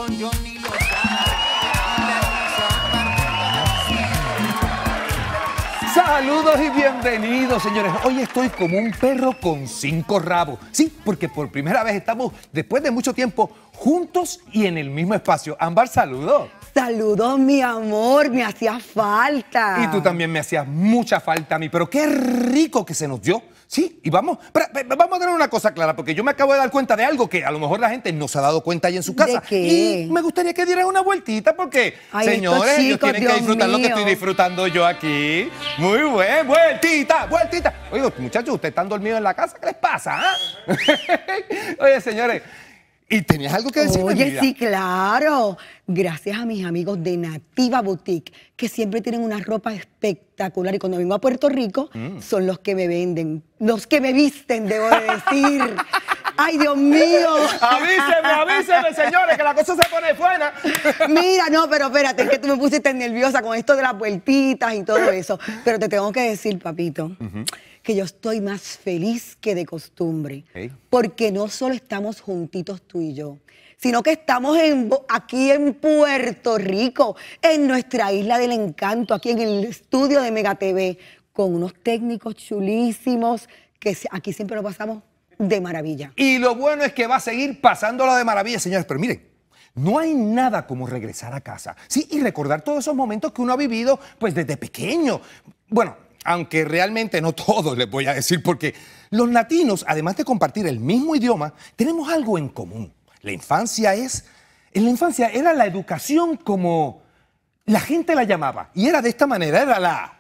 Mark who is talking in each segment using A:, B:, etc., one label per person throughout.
A: con Johnny Lozada.
B: Saludos y bienvenidos, señores. Hoy estoy como un perro con 5 rabos. Sí, porque por primera vez estamos, después de mucho tiempo, juntos y en el mismo espacio. Ámbar, saludos.
C: Saludos, mi amor, me hacía falta.
B: Y tú también me hacías mucha falta a mí, pero qué rico que se nos dio. Sí, y vamos a tener una cosa clara, porque yo me acabo de dar cuenta de algo que a lo mejor la gente no se ha dado cuenta ahí en su casa.
C: ¿De qué?
B: Y me gustaría que dieran una vueltita, porque,
C: ay,
B: señores, ellos tienen que disfrutar
C: mío.
B: lo que estoy disfrutando yo aquí. Muy bien, vueltita, vueltita. Oye, muchachos, ¿ustedes están dormidos en la casa? ¿Qué les pasa? Oye, señores, ¿y tenías algo que decir?
C: Oye, sí, claro. Gracias a mis amigos de Nativa Boutique, que siempre tienen una ropa espectacular. Y cuando vengo a Puerto Rico, son los que me venden, los que me visten, debo de decir. ¡Ay, Dios mío!
B: Avíseme, señores, que la cosa se pone buena.
C: Mira, no, pero espérate, es que tú me pusiste nerviosa con esto de las vueltitas y todo eso. Pero te tengo que decir, papito, que yo estoy más feliz que de costumbre. Porque no solo estamos juntitos tú y yo, sino que estamos aquí en Puerto Rico, en nuestra isla del encanto, aquí en el estudio de Mega TV, con unos técnicos chulísimos que aquí siempre lo pasamos de maravilla.
B: Y lo bueno es que va a seguir pasándolo de maravilla, señores. Pero miren, no hay nada como regresar a casa, ¿sí? Y recordar todos esos momentos que uno ha vivido, pues, desde pequeño. Bueno, aunque realmente no todos les voy a decir, porque los latinos, además de compartir el mismo idioma, tenemos algo en común. En la infancia era la educación como la gente la llamaba. Y era de esta manera, era la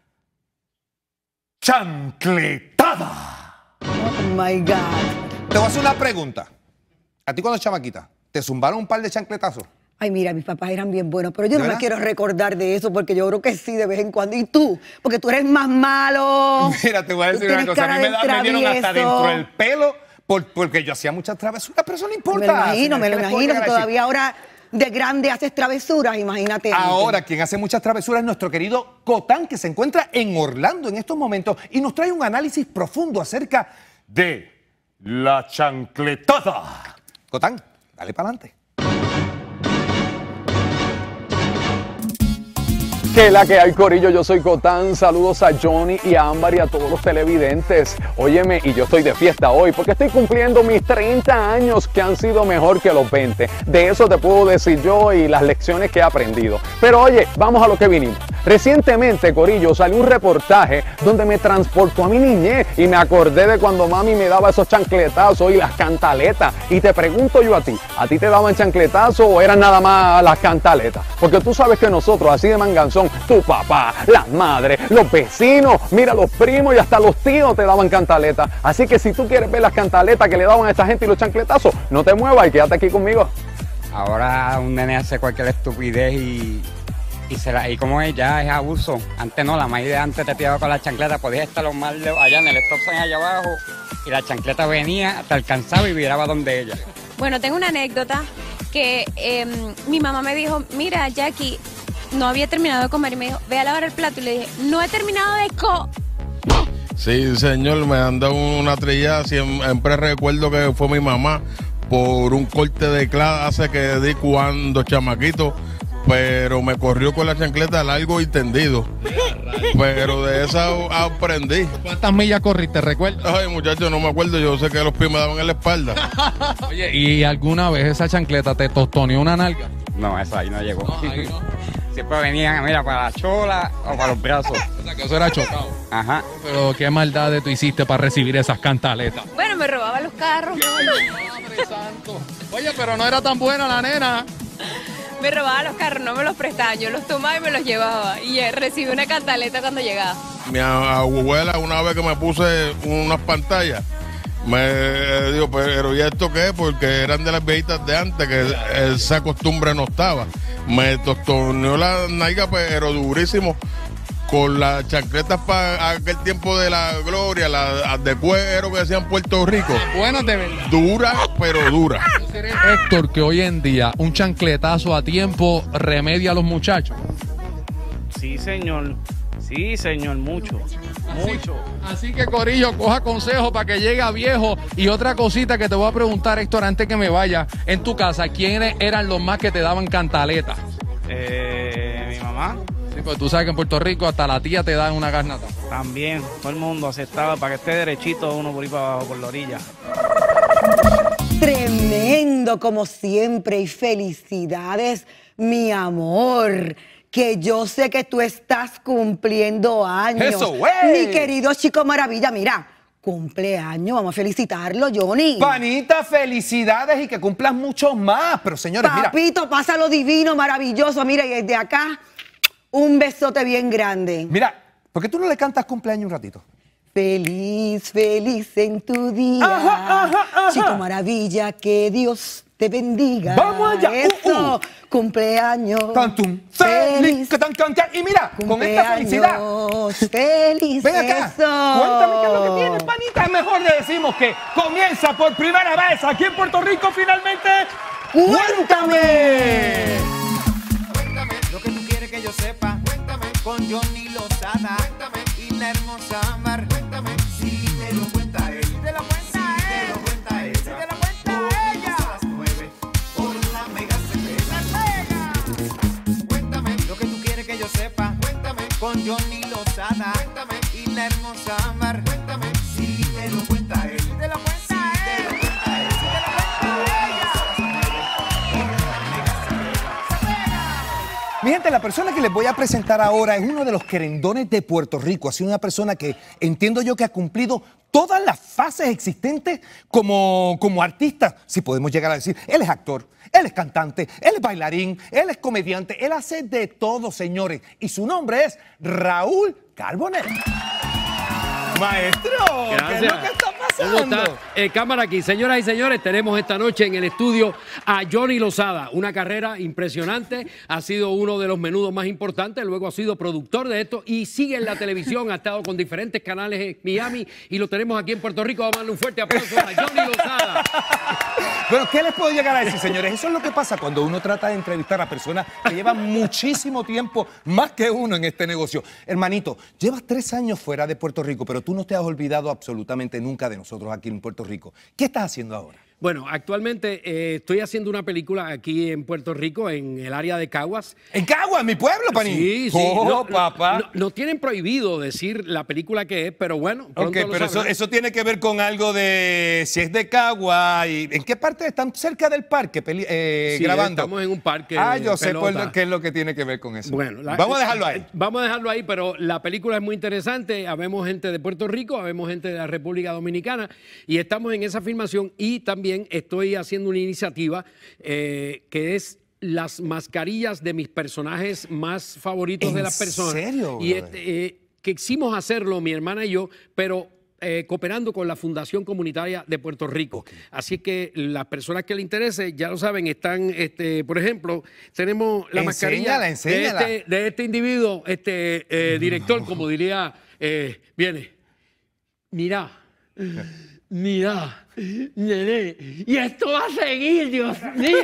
B: chancletada.
C: Oh, my God.
B: Te voy a hacer una pregunta. A ti cuando chamaquita, ¿te zumbaron un par de chancletazos?
C: Ay, mira, mis papás eran bien buenos, pero yo no me
B: ¿verdad?
C: quiero recordar de eso porque yo creo que sí, de vez en cuando. ¿Y tú? Porque tú eres más malo.
B: Mira, te voy a decir una cosa. A mí me dieron hasta dentro del pelo porque yo hacía muchas travesuras, pero eso no importa.
C: Me lo imagino,
B: señor,
C: me lo imagino. Si todavía ahora de grande haces travesuras, imagínate.
B: Ahora, quien hace muchas travesuras es nuestro querido Cotán, que se encuentra en Orlando en estos momentos y nos trae un análisis profundo acerca de la chancletada. Cotán, dale para adelante.
D: Que la que hay, corillo, yo soy Cotán, saludos a Johnny y a Ámbar y a todos los televidentes. Óyeme, y yo estoy de fiesta hoy porque estoy cumpliendo mis 30 años que han sido mejor que los 20. De eso te puedo decir yo y las lecciones que he aprendido. Pero oye, vamos a lo que vinimos. Recientemente, corillo, salió un reportaje donde me transportó a mi niñez y me acordé de cuando mami me daba esos chancletazos y las cantaletas. Y te pregunto yo a ti te daban chancletazos o eran nada más las cantaletas? Porque tú sabes que nosotros, así de manganzón, tu papá, las madres, los vecinos, mira, los primos y hasta los tíos te daban cantaletas. Así que si tú quieres ver las cantaletas que le daban a esta gente y los chancletazos, no te muevas y quédate aquí conmigo.
E: Ahora un nene hace cualquier estupidez y como es, ya es abuso. Antes no, la maíz de antes te tiraba con la chancleta, podías estar los mal allá en el stop sign allá abajo y la chancleta venía, te alcanzaba y viraba donde ella.
F: Bueno, tengo una anécdota que mi mamá me dijo, mira, Jackie, no había terminado de comer y me dijo, ve a lavar el plato. Y le dije, no he terminado de
G: Sí, señor, me han dado una trillada. Siempre recuerdo que fue mi mamá por un corte de clase que di cuando chamaquito, pero me corrió con la chancleta largo y tendido. Pero de esa aprendí.
H: ¿Cuántas millas corriste, recuerdas?
G: Ay, muchacho, no me acuerdo. Yo sé que los pies me daban en la espalda.
H: Oye, ¿y alguna vez esa chancleta te tostoneó una nalga?
E: No, eso ahí no llegó.
H: No, ahí no.
E: Siempre venían, mira, para la chola o para los brazos.
H: O sea, que eso era chocado.
E: Ajá.
H: Pero qué maldades tú hiciste para recibir esas cantaletas.
F: Bueno, me robaba los carros.
H: Padre santo. Oye, pero no era tan buena la nena.
F: Me robaba los carros, no me los prestaban. Yo los tomaba y me los llevaba. Y recibí una cantaleta cuando llegaba.
G: Mi abuela, una vez que me puse unas pantallas, me dijo, pero ¿y esto qué es? Porque eran de las viejitas de antes, que esa costumbre no estaba. Me tostoneó la nalga, pero durísimo, con las chancletas para aquel tiempo de la gloria, las de cuero que decían Puerto Rico.
H: Buenas de verdad.
G: Dura, pero dura.
H: Héctor, que hoy en día un chancletazo a tiempo remedia a los muchachos.
I: Sí, señor, mucho.
H: Así que, corillo, coja consejo para que llegue a viejo. Y otra cosita que te voy a preguntar, Héctor, antes que me vaya. En tu casa, ¿quiénes eran los más que te daban cantaleta?
I: Mi mamá.
H: Sí, pues tú sabes que en Puerto Rico hasta la tía te dan una garnata.
I: También, todo el mundo aceptaba para que esté derechito uno por ahí para abajo, por la orilla.
C: Tremendo, como siempre, y felicidades, mi amor. Que yo sé que tú estás cumpliendo años.
B: ¡Eso, güey!
C: Mi querido Chico Maravilla, mira, cumpleaños, vamos a felicitarlo, Johnny.
B: Panita, felicidades y que cumplas muchos más. Pero señores, mira.
C: Papito, pásalo divino, maravilloso. Mira, y desde acá, un besote bien grande.
B: Mira, ¿por qué tú no le cantas cumpleaños un ratito?
C: Feliz, feliz en tu día.
B: Ajá.
C: Chico Maravilla, que Dios te bendiga.
B: ¡Vamos allá!
C: Eso, cumpleaños.
B: Tantum, feliz, que tan, y mira, con esta felicidad.
C: Feliz.
B: Ven acá,
C: eso.
B: cuéntame qué es lo que tienes, panita. Es mejor le decimos que comienza por primera vez aquí en Puerto Rico, finalmente. ¡Cuéntame!
A: Cuéntame lo que tú quieres que yo sepa. Cuéntame con Johnny Lozada. Cuéntame y la hermosa Mar. Cuéntame si te lo cuenta él. Te lo cuenta él. Te lo cuenta ella. Te lo cuenta ella. A las 9 por la Mega CP. Cuéntame lo que tú quieres que yo sepa. Cuéntame con Johnny Lozada. Cuéntame y la hermosa Mar. Cuéntame si te lo cuenta él. Te lo cuenta él. Te lo cuenta él. Te lo cuenta ella.
B: Mi gente, la persona que les voy a presentar ahora es uno de los querendones de Puerto Rico. Ha sido una persona que entiendo yo que ha cumplido todas las fases existentes como artista, si podemos llegar a decir. Él es actor, él es cantante, él es bailarín, él es comediante, él hace de todo, señores. Y su nombre es Raúl Carbonell. Maestro, ¿qué es lo que está pasando?
J: ¿Cómo está? Cámara aquí. Señoras y señores, tenemos esta noche en el estudio a Johnny Lozada. Una carrera impresionante. Ha sido uno de los menudos más importantes. Luego ha sido productor de esto y sigue en la televisión. Ha estado con diferentes canales en Miami y lo tenemos aquí en Puerto Rico. Vamos a darle un fuerte aplauso a Johnny Lozada.
B: Bueno, ¿qué les puedo llegar a decir, señores? Eso es lo que pasa cuando uno trata de entrevistar a personas que llevan muchísimo tiempo, más que uno en este negocio. Hermanito, llevas 3 años fuera de Puerto Rico, pero tú no te has olvidado absolutamente nunca de nosotros aquí en Puerto Rico. ¿Qué estás haciendo ahora?
J: Bueno, actualmente estoy haciendo una película aquí en Puerto Rico, en el área de Caguas.
B: ¿En Caguas, mi pueblo, Panín?
J: Sí, sí.
B: Oh, papá.
J: No tienen prohibido decir la película que es, pero bueno.
B: Ok, pero eso tiene que ver con algo de si es de Caguas. Y, ¿en qué parte están cerca del parque
J: Sí,
B: grabando?
J: Estamos en un parque.
B: Yo sé qué es lo que tiene que ver con eso.
J: Bueno,
B: vamos a dejarlo ahí.
J: Vamos a dejarlo ahí, pero la película es muy interesante. Habemos gente de Puerto Rico, habemos gente de la República Dominicana y estamos en esa filmación y también estoy haciendo una iniciativa que es las mascarillas de mis personajes más favoritos de las personas.
B: ¿En serio?
J: Y que quisimos hacerlo mi hermana y yo, pero cooperando con la Fundación Comunitaria de Puerto Rico. Okay. Así que las personas que le interese, ya lo saben, están, por ejemplo, tenemos la mascarilla de este individuo, director, como diría, viene, mira, nene, y esto va a seguir, Dios mío.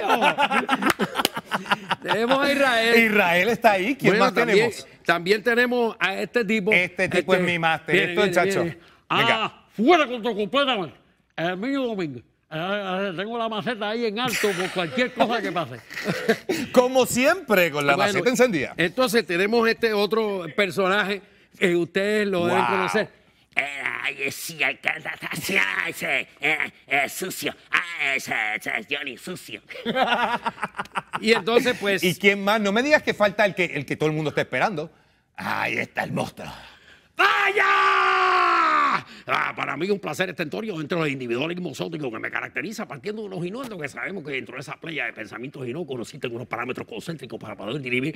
J: Tenemos a Israel.
B: Israel está ahí. ¿Quién más tenemos?
J: También tenemos a este tipo.
B: Este tipo es mi máster. Esto es chacho.
J: Fuera con tu completamente. El mío domingo. Tengo la maceta ahí en alto por cualquier cosa que pase.
B: Como siempre, con la maceta encendida.
J: Entonces tenemos este otro personaje que ustedes lo deben conocer.
K: Sucio. Ese Johnny sucio.
J: Y entonces, pues.
B: ¿Y quién más? No me digas que falta el que todo el mundo está esperando. Ahí está el monstruo.
J: ¡Vaya! Para mí es un placer estentorio entre los individualismo exótico que me caracteriza, partiendo de unos inocuos que sabemos que dentro de esa playa de pensamientos inocuos existen unos parámetros concéntricos para poder dirimir.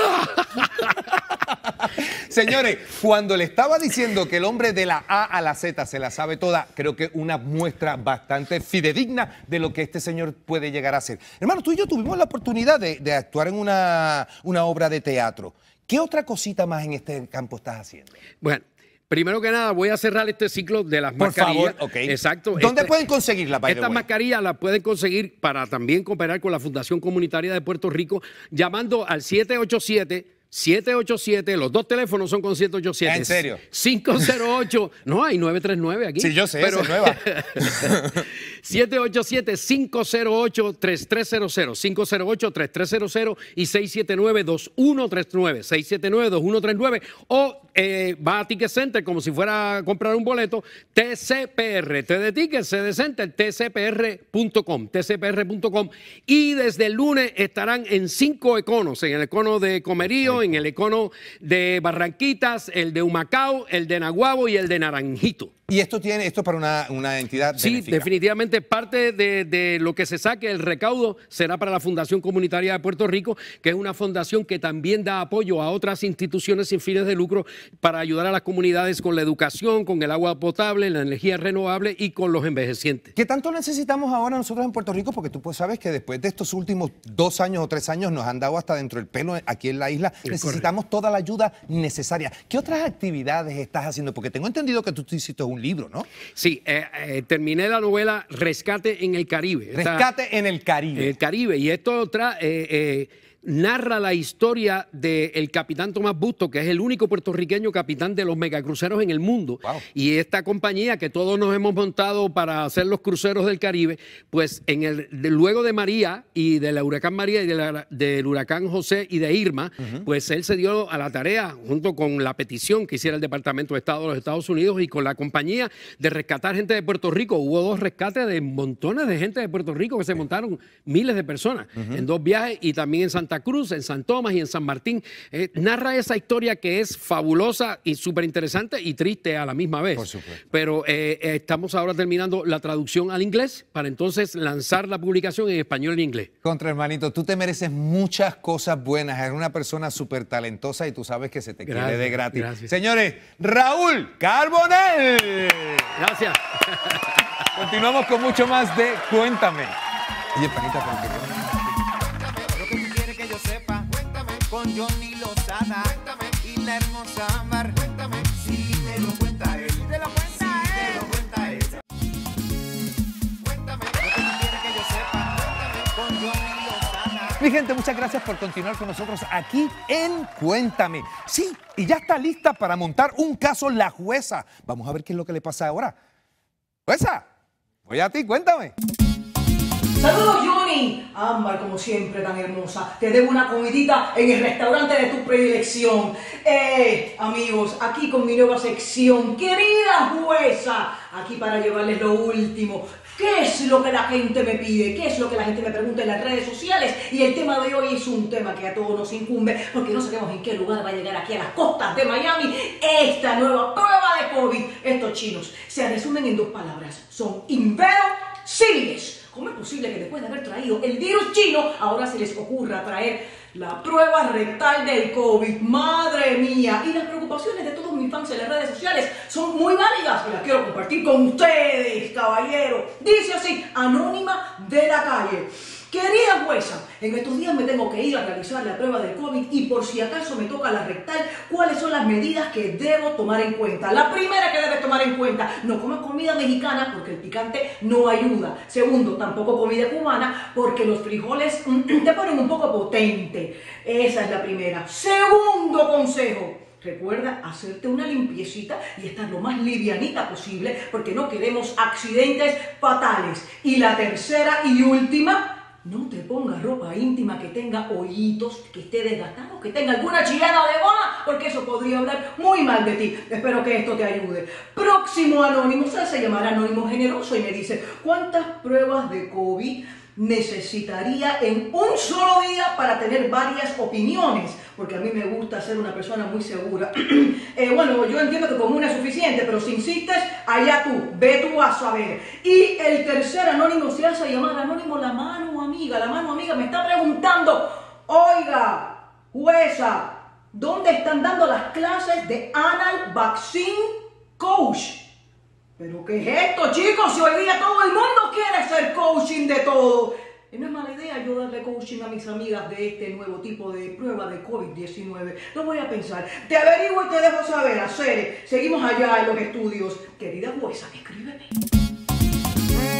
B: Señores, cuando le estaba diciendo que el hombre de la A a la Z se la sabe toda, creo que una muestra bastante fidedigna de lo que este señor puede llegar a hacer. Hermano, tú y yo tuvimos la oportunidad de actuar en una obra de teatro. ¿Qué otra cosita más en este campo estás haciendo?
J: Bueno, primero que nada, voy a cerrar este ciclo de las mascarillas.
B: Por favor, ok.
J: Exacto.
B: ¿Dónde pueden conseguirlas, by the way?
J: Estas mascarillas las pueden conseguir para también cooperar con la Fundación Comunitaria de Puerto Rico llamando al 787 787, los dos teléfonos son con 787.
B: ¿En serio?
J: 508, no, hay 939 aquí.
B: Sí, yo sé, esa es nueva.
J: 787-508-3300, 508-3300 y 679-2139, 679-2139, o va a Ticket Center como si fuera a comprar un boleto, TCPR, T de Ticket, C de Center, tcpr.com, y desde el lunes estarán en 5 econos, en el econo de Comerío, en el econo de Barranquitas, el de Humacao, el de Naguabo y el de Naranjito.
B: ¿Y esto es para una entidad benéfica?
J: Sí, definitivamente parte de lo que se saque, el recaudo, será para la Fundación Comunitaria de Puerto Rico, que es una fundación que también da apoyo a otras instituciones sin fines de lucro para ayudar a las comunidades con la educación, con el agua potable, la energía renovable y con los envejecientes.
B: ¿Qué tanto necesitamos ahora nosotros en Puerto Rico? Porque tú pues sabes que después de estos últimos 2 años o 3 años nos han dado hasta dentro del pelo aquí en la isla. Necesitamos toda la ayuda necesaria. ¿Qué otras actividades estás haciendo? Porque tengo entendido que tú hiciste un libro, ¿no?
J: Sí, terminé la novela Rescate en el Caribe.
B: Rescate en el Caribe.
J: En el Caribe. Y esto narra la historia del capitán Tomás Busto, que es el único puertorriqueño capitán de los megacruceros en el mundo. Wow. Y esta compañía que todos nos hemos montado para hacer los cruceros del Caribe, pues luego de María y del huracán María y del huracán José y de Irma, pues él se dio a la tarea, junto con la petición que hiciera el Departamento de Estado de los Estados Unidos y con la compañía, de rescatar gente de Puerto Rico. Hubo 2 rescates de montones de gente de Puerto Rico que se montaron, miles de personas, en 2 viajes, y también en Santa Cruz, en San Tomás y en San Martín. Narra esa historia que es fabulosa y súper interesante y triste a la misma vez.
B: Por supuesto.
J: Pero estamos ahora terminando la traducción al inglés para entonces lanzar la publicación en español y en inglés.
B: Contra, hermanito, tú te mereces muchas cosas buenas. Eres una persona súper talentosa y tú sabes que se te quiere de gratis.
J: Gracias.
B: Señores, Raúl Carbonell.
J: Gracias.
B: Continuamos con mucho más de Cuéntame. Oye, panita, ¿por qué?
A: Con Johnny Lozada, cuéntame, y la hermosa Ámbar, cuéntame, si te lo cuenta él, te lo cuenta él, te lo cuenta él. Cuéntame, lo que tú quieres que yo sepa, cuéntame, con Johnny Lozada.
B: Mi gente, muchas gracias por continuar con nosotros aquí en Cuéntame. Sí, y ya está lista para montar un caso la jueza. Vamos a ver qué es lo que le pasa ahora. Jueza, voy a ti, cuéntame.
L: Saludos, Johnny. Ámbar, como siempre, tan hermosa. Te debo una comidita en el restaurante de tu predilección. Amigos, aquí con mi nueva sección, querida jueza, aquí para llevarles lo último. ¿Qué es lo que la gente me pide? ¿Qué es lo que la gente me pregunta en las redes sociales? Y el tema de hoy es un tema que a todos nos incumbe, porque no sabemos en qué lugar va a llegar aquí a las costas de Miami esta nueva prueba de COVID. Estos chinos se resumen en 2 palabras. Son inverosímiles. ¿Cómo es posible que después de haber traído el virus chino, ahora se les ocurra traer la prueba rectal del COVID? ¡Madre mía! Y las preocupaciones de todos mis fans en las redes sociales son muy válidas y las quiero compartir con ustedes, caballero. Dice así, Anónima de la Calle. Querida jueza, en estos días me tengo que ir a realizar la prueba del COVID y por si acaso me toca la rectal, ¿cuáles son las medidas que debo tomar en cuenta? La primera que debes tomar en cuenta, no comas comida mexicana porque el picante no ayuda. Segundo, tampoco comida cubana porque los frijoles te ponen un poco potente. Esa es la primera. Segundo consejo. Recuerda hacerte una limpiecita y estar lo más livianita posible porque no queremos accidentes fatales. Y la tercera y última, no te pongas ropa íntima que tenga hoyitos, que esté desgastado, que tenga alguna chillada de goma, porque eso podría hablar muy mal de ti. Espero que esto te ayude. Próximo anónimo, se llamará Anónimo Generoso y me dice, ¿cuántas pruebas de COVID necesitaría en un solo día para tener varias opiniones? Porque a mí me gusta ser una persona muy segura. Bueno, yo entiendo que con una es suficiente, pero si insistes, allá tú, ve tú a saber. Y el tercer anónimo se hace llamar Anónimo La Mano Amiga. La Mano Amiga me está preguntando, oiga, jueza, ¿dónde están dando las clases de Anal Vaccine Coach? ¿Pero qué es esto, chicos? Si hoy día todo el mundo quiere ser coaching de todo. Y no es mala idea yo darle coaching a mis amigas de este nuevo tipo de prueba de COVID-19. Lo voy a pensar. Te averiguo y te dejo saber. Seguimos allá en los estudios. Querida jueza, escríbeme.
B: Mi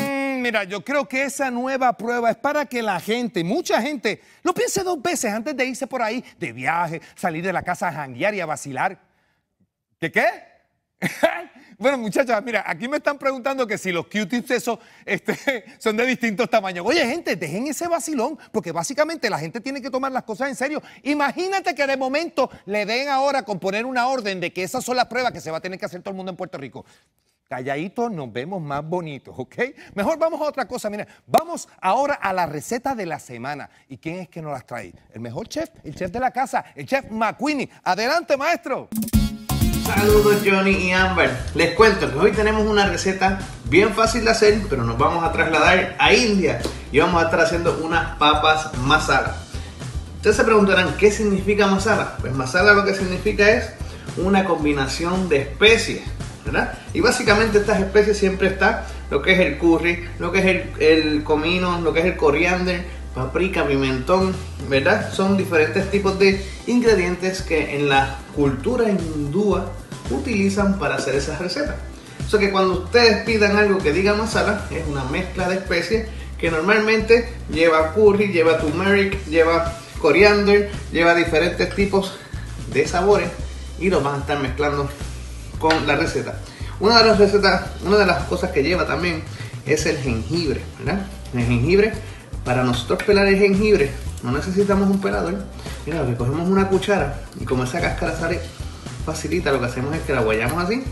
B: mira, yo creo que esa nueva prueba es para que la gente, mucha gente, lo piense 2 veces antes de irse por ahí de viaje, salir de la casa a janguear y a vacilar. ¿Qué? Bueno, muchachas, mira, aquí me están preguntando que si los Q-tips esos son de distintos tamaños. Oye, gente, dejen ese vacilón, porque básicamente la gente tiene que tomar las cosas en serio. Imagínate que de momento le den ahora con poner una orden de que esas son las pruebas que se va a tener que hacer todo el mundo en Puerto Rico. Calladitos nos vemos más bonitos, ¿ok? Mejor vamos a otra cosa. Mira, vamos ahora a la receta de la semana. ¿Y quién es que nos las trae? El mejor chef, el chef de la casa, el chef McQueenie. Adelante, maestro.
M: Saludos Johnny y Amber. Les cuento que hoy tenemos una receta bien fácil de hacer, pero nos vamos a trasladar a India y vamos a estar haciendo unas papas masala. Ustedes se preguntarán, ¿qué significa masala? Pues masala lo que significa es una combinación de especies, ¿verdad? Y básicamente estas especies siempre está lo que es el curry, lo que es el comino, lo que es el coriander, paprika, pimentón, ¿verdad? Son diferentes tipos de ingredientes que en la cultura hindúa utilizan para hacer esas recetas. Eso que cuando ustedes pidan algo que diga masala, es una mezcla de especies que normalmente lleva curry, lleva turmeric, lleva coriander, lleva diferentes tipos de sabores y los van a estar mezclando con la receta. Una de las cosas que lleva también es el jengibre, ¿verdad? El jengibre, para nosotros pelar el jengibre no necesitamos un pelador. Mira, le cogemos una cuchara y como esa cáscara sale facilita, lo que hacemos es que la guayamos así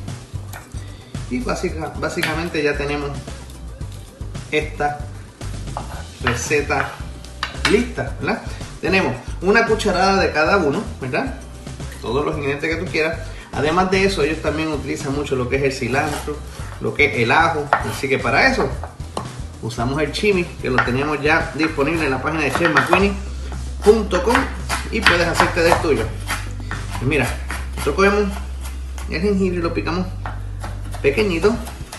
M: y básicamente ya tenemos esta receta lista, ¿verdad? Tenemos una cucharada de cada uno, ¿verdad? Todos los ingredientes que tú quieras. Además de eso, ellos también utilizan mucho lo que es el cilantro, lo que es el ajo, así que para eso usamos el chimi, que lo tenemos ya disponible en la página de chefmcqueenie.com y puedes hacerte del tuyo. Y mira, nosotros cogemos el jengibre y lo picamos pequeñito,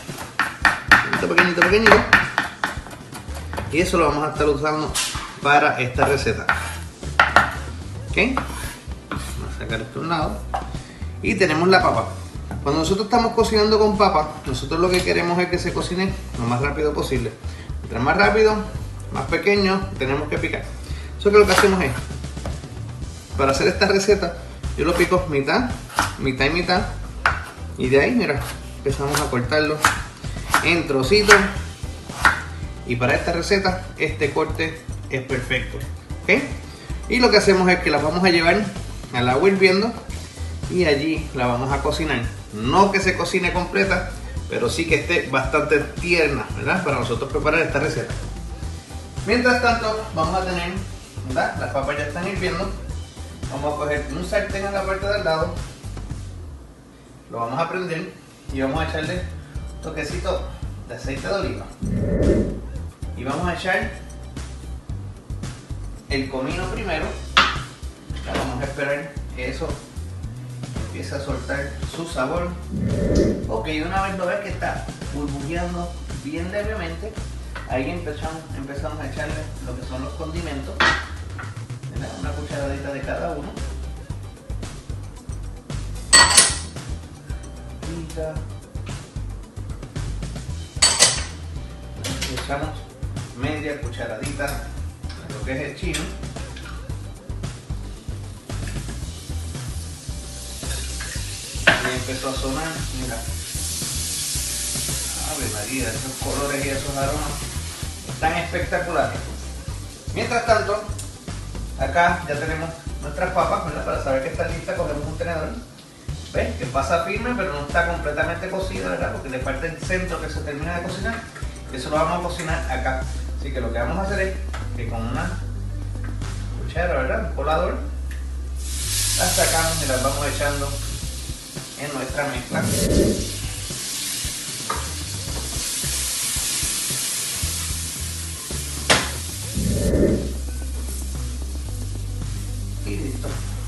M: pequeñito, y eso lo vamos a estar usando para esta receta. Ok, vamos a sacar esto a un lado y tenemos la papa. Cuando nosotros estamos cocinando con papa, nosotros lo que queremos es que se cocine lo más rápido posible. Mientras más rápido, más pequeño tenemos que picar. Eso que lo que hacemos es, para hacer esta receta, yo lo pico mitad y mitad. Y de ahí, mira, empezamos a cortarlo en trocitos. Y para esta receta, este corte es perfecto. ¿Ok? Y lo que hacemos es que la vamos a llevar al agua hirviendo y allí la vamos a cocinar. No que se cocine completa, pero sí que esté bastante tierna, ¿verdad? Para nosotros preparar esta receta. Mientras tanto, vamos a tener, ¿verdad? Las papas ya están hirviendo. Vamos a coger un sartén en la parte del lado, lo vamos a prender y vamos a echarle un toquecito de aceite de oliva. Y vamos a echar el comino primero. Ya vamos a esperar que eso empieza a soltar su sabor. Ok, una vez lo ves que está burbujeando bien levemente, ahí empezamos a echarle lo que son los condimentos. Una cucharadita de cada uno. Y echamos media cucharadita de lo que es el chile. Y empezó a sonar, mira. Ave María, esos colores y esos aromas están espectaculares. Mientras tanto, acá ya tenemos nuestras papas, ¿verdad? Para saber que están listas, cogemos un tenedor. ¿Ves? Que pasa firme, pero no está completamente cocida, ¿verdad? Porque le falta el centro que se termina de cocinar. Eso lo vamos a cocinar acá. Así que lo que vamos a hacer es que con una cuchara, ¿verdad? Un colador, las sacamos y las vamos echando en nuestra mezcla. Y listo.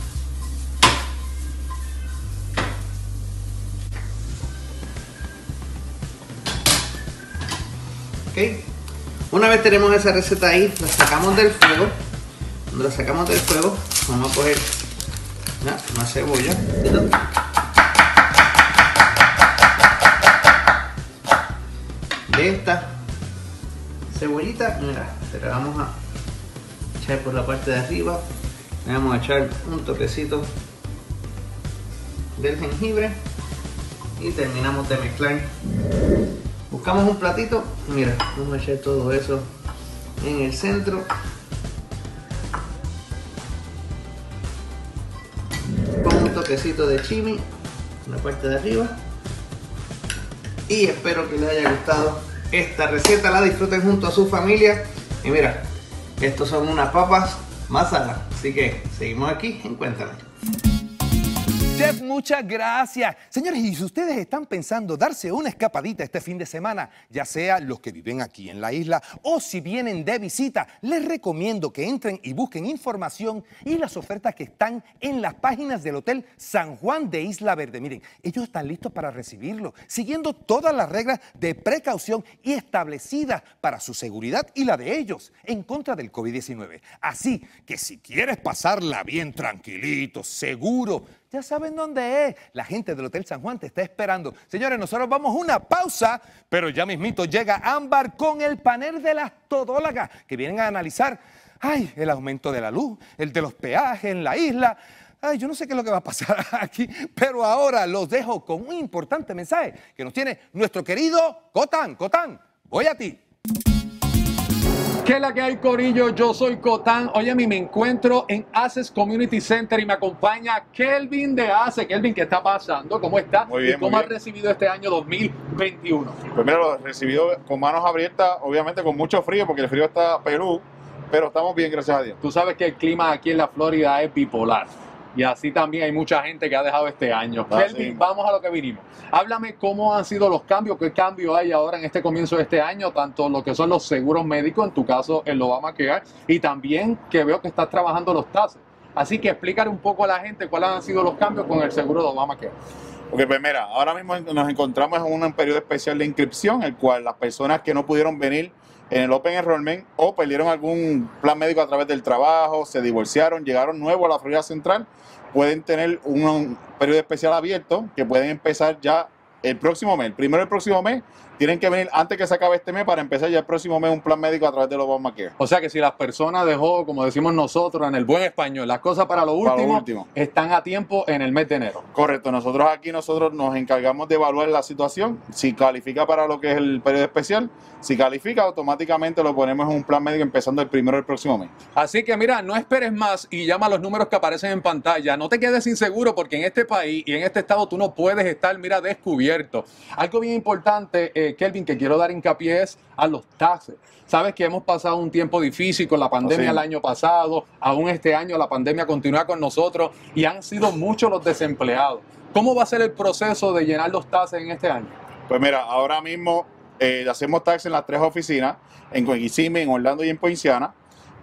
M: Ok, una vez tenemos esa receta ahí, la sacamos del fuego. Cuando la sacamos del fuego, vamos a coger una cebolla de esta cebollita, mira, se la vamos a echar por la parte de arriba. Le vamos a echar un toquecito del jengibre y terminamos de mezclar. Buscamos un platito, mira, vamos a echar todo eso en el centro. Con un toquecito de chimi en la parte de arriba. Y espero que les haya gustado esta receta, la disfruten junto a su familia. Y mira, estos son unas papas masala. Así que seguimos aquí en Cuéntame.
B: Chef, muchas gracias. Señores, y si ustedes están pensando darse una escapadita este fin de semana, ya sea los que viven aquí en la isla o si vienen de visita, les recomiendo que entren y busquen información y las ofertas que están en las páginas del Hotel San Juan de Isla Verde. Miren, ellos están listos para recibirlo, siguiendo todas las reglas de precaución y establecidas para su seguridad y la de ellos en contra del COVID-19. Así que si quieres pasarla bien tranquilito, seguro, ya saben dónde es. La gente del Hotel San Juan te está esperando. Señores, nosotros vamos a una pausa, pero ya mismito llega Ámbar con el panel de las todólogas que vienen a analizar el aumento de la luz, el de los peajes en la isla. Yo no sé qué es lo que va a pasar aquí, pero ahora los dejo con un importante mensaje que nos tiene nuestro querido Cotán. Cotán, voy a ti.
H: ¿Qué es la que hay, corillo? Yo soy Cotán. Oye, me encuentro en Access Community Center y me acompaña Kelvin de Access. Kelvin, ¿qué está pasando? ¿Cómo está?
N: Muy bien,
H: ¿Y cómo has recibido este año 2021?
N: Pues mira, lo he recibido con manos abiertas, obviamente con mucho frío, porque el frío está pelú, pero estamos bien, gracias a Dios.
H: Tú sabes que el clima aquí en la Florida es bipolar. Y así también hay mucha gente que ha dejado este año. Kelvin, vamos a lo que vinimos. Háblame cómo han sido los cambios, qué cambio hay ahora en este comienzo de este año, tanto lo que son los seguros médicos, en tu caso el Obamacare, y también que veo que estás trabajando los taxes. Así que explícale un poco a la gente cuáles han sido los cambios con el seguro de Obamacare.
N: Ok, pues mira, ahora mismo nos encontramos en un periodo especial de inscripción, el cual las personas que no pudieron venir en el Open Enrollment o perdieron algún plan médico a través del trabajo, se divorciaron, llegaron nuevos a la Florida Central, pueden tener un periodo especial abierto que pueden empezar ya el próximo mes. Primero del próximo mes, tienen que venir antes que se acabe este mes para empezar ya el próximo mes un plan médico a través del Obamacare.
H: O sea que si las personas dejó, como decimos nosotros en el buen español, las cosas para lo último, están a tiempo en el mes de enero.
N: Correcto. Nosotros nos encargamos de evaluar la situación. Si califica para lo que es el periodo especial, si califica, automáticamente lo ponemos en un plan médico empezando el primero del próximo mes.
H: Así que mira, no esperes más y llama a los números que aparecen en pantalla. No te quedes inseguro porque en este país y en este estado tú no puedes estar, descubierto. Algo bien importante, Kelvin, que quiero dar hincapié es a los taxes. Sabes que hemos pasado un tiempo difícil con la pandemia el año pasado, aún este año la pandemia continúa con nosotros y han sido muchos los desempleados. ¿Cómo va a ser el proceso de llenar los taxes en este año?
N: Pues mira, ahora mismo hacemos taxes en las 3 oficinas, en Kissimmee, en Orlando y en Poinciana.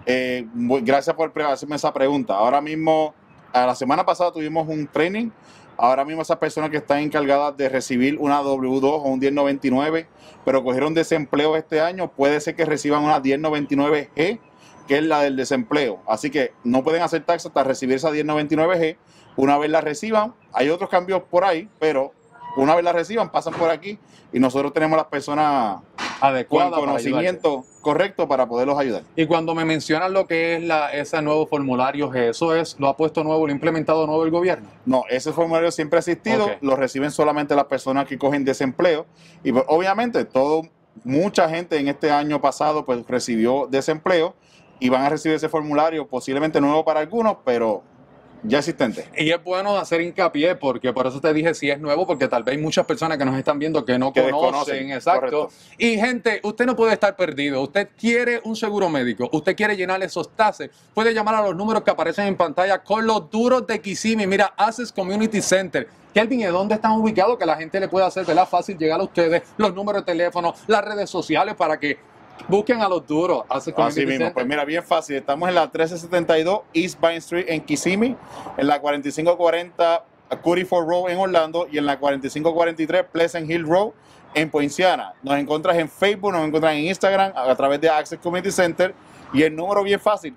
N: Gracias por hacerme esa pregunta. Ahora mismo, la semana pasada tuvimos un training. Ahora mismo esas personas que están encargadas de recibir una W2 o un 1099, pero cogieron desempleo este año, puede ser que reciban una 1099G, que es la del desempleo. Así que no pueden hacer taxes hasta recibir esa 1099G. Una vez la reciban, hay otros cambios por ahí, pero una vez la reciban, pasan por aquí y nosotros tenemos las personas adecuadas con conocimiento correcto para poderlos ayudar.
H: Y cuando me mencionan lo que es ese nuevo formulario, ¿eso lo ha puesto nuevo, lo ha implementado nuevo el gobierno?
N: No, ese formulario siempre ha existido, lo reciben solamente las personas que cogen desempleo y pues, obviamente mucha gente en este año pasado pues recibió desempleo y van a recibir ese formulario posiblemente nuevo para algunos, pero ya existente.
H: Y es bueno hacer hincapié porque por eso te dije si es nuevo, porque tal vez hay muchas personas que nos están viendo que no conocen, exacto. Correcto. Y gente, usted no puede estar perdido. Usted quiere un seguro médico, usted quiere llenar esos taxes, puede llamar a los números que aparecen en pantalla con los duros de Kissimmee. Mira, Access Community Center. Kelvin, ¿dónde están ubicados? Que la gente le pueda hacer fácil llegar a ustedes, los números de teléfono, las redes sociales para que busquen a los duros.
N: Así mismo, pues mira, bien fácil. Estamos en la 1372 East Vine Street en Kissimmee, en la 4540 Curry Ford Road en Orlando y en la 4543 Pleasant Hill Road en Poinciana. Nos encuentras en Facebook, nos encuentras en Instagram a través de Access Community Center. Y el número bien fácil,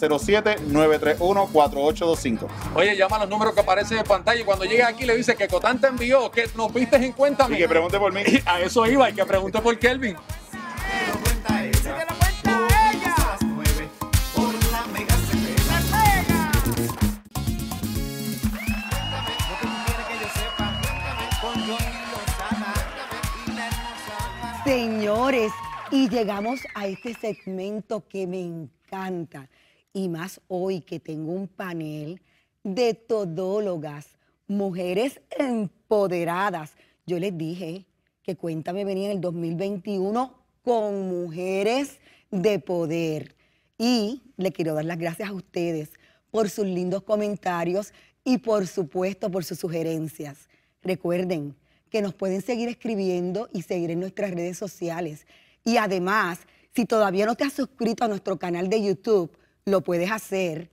N: 407-931-4825.
H: Oye, llama a los números que aparecen en pantalla y cuando llegue aquí le dice que Cotán te envió, que nos viste en Cuéntame.
N: Y que pregunte por mí.
H: A eso iba, y que pregunte por Kelvin.
A: Cuenta esa.
C: Y llegamos a este segmento que me encanta, y más hoy que tengo un panel de todólogas, mujeres empoderadas. Yo les dije que Cuéntame venía en el 2021 con mujeres de poder. Y le quiero dar las gracias a ustedes por sus lindos comentarios y por supuesto por sus sugerencias. Recuerden que nos pueden seguir escribiendo y seguir en nuestras redes sociales. Y además, si todavía no te has suscrito a nuestro canal de YouTube, lo puedes hacer.